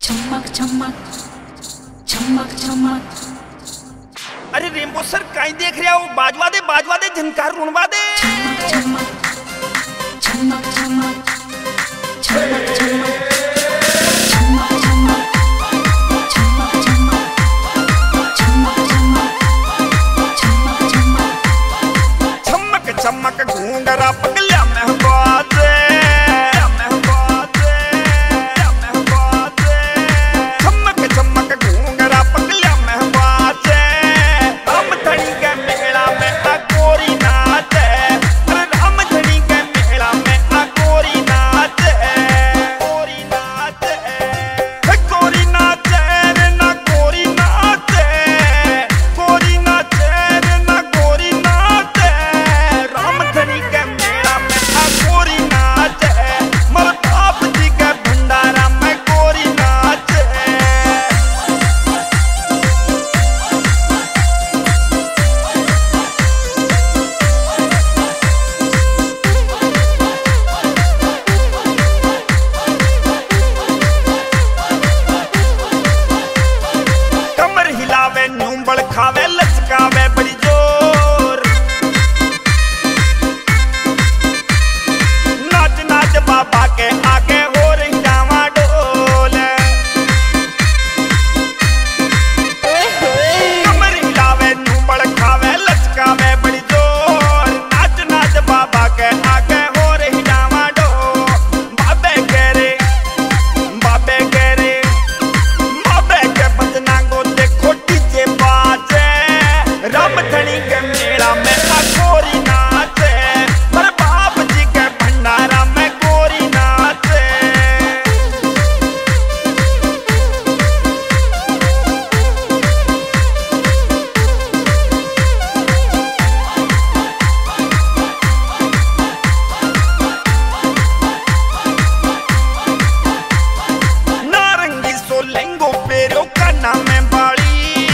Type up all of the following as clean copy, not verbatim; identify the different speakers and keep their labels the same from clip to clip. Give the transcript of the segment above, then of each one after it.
Speaker 1: चमक चमक चमक चमक।
Speaker 2: अरे रेम्बो सर कहीं देख रहा हो? बाजवा दे झनकार रुणवा दे।
Speaker 1: चमक चमक चमक चमक चमक चमक चमक चमक चमक चमक चमक
Speaker 2: चमक चमक घूंघरा पगलिया में बाजे। चमक चमक घूंघरा पगलिया में बाजे। राम धनी के मेला में आ गोरी नाचे। अरे राम धनी के मेला में आ गोरी नाचे। गोरी नाचे गोरी नाचे रे ना गोरी नाचे। गोरी नाचे रे ना गोरी नाचे। राम धनी के मेला में आ गोरी नाचे। मर बाप जी के भंडारा में गोरी नाचे। कमर हिलावे न्यूंबल खावे लचकावे बड़ी जोर। नाच नाच बाबा के आगे हो रही डावा डोल। कमर हिलावे न्यूंबल खावे लचकावे बड़ी जोर। नाच नाच बाबा के आगे हो रही डावा डोल। बाबे गेरे बाबे गेरे बाबे के बजना को देखो डीजे बाजे। राम धनी के मेला में आ गोरी नाचे। पर बाप जी के भंडारा में गोरी नाचे। नारंगी सो लहंगो पेरो काना में बाड़ी।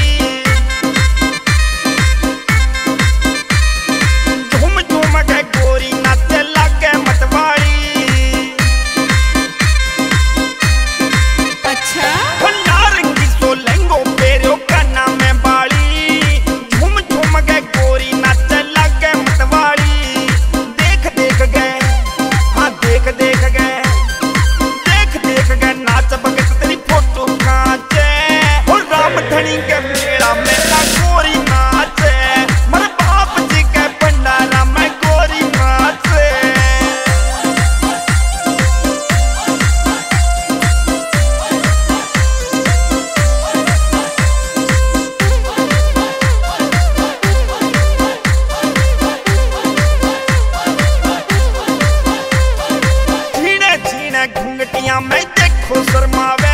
Speaker 2: झूम झूम के गोरी नाचे लागे मतवाड़ी।
Speaker 1: अच्छा
Speaker 2: नारंगी सो लहंगो पेरो काना में बाड़ी। झूम झूम के गोरी नाचे लागे मतवाड़ी। देख देख गए हाँ देख देख गए। देख देख गए नाच भगत तेरी फोटो खाचे। और राम धनी के मेला में आ गोरी नाचे। मर बाप जी के भंडारा में गोरी नाचे। छीने छीने घूंघटियां में देखो शर्मावे।